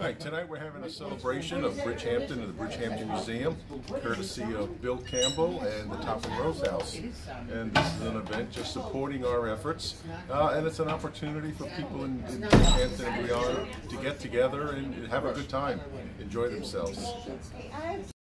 Right, tonight we're having a celebration of Bridgehampton and the Bridgehampton Museum, courtesy of Bill Campbell and the Top and Rose House. And this is an event just supporting our efforts, and it's an opportunity for people in Bridgehampton and beyond to get together and have a good time, enjoy themselves.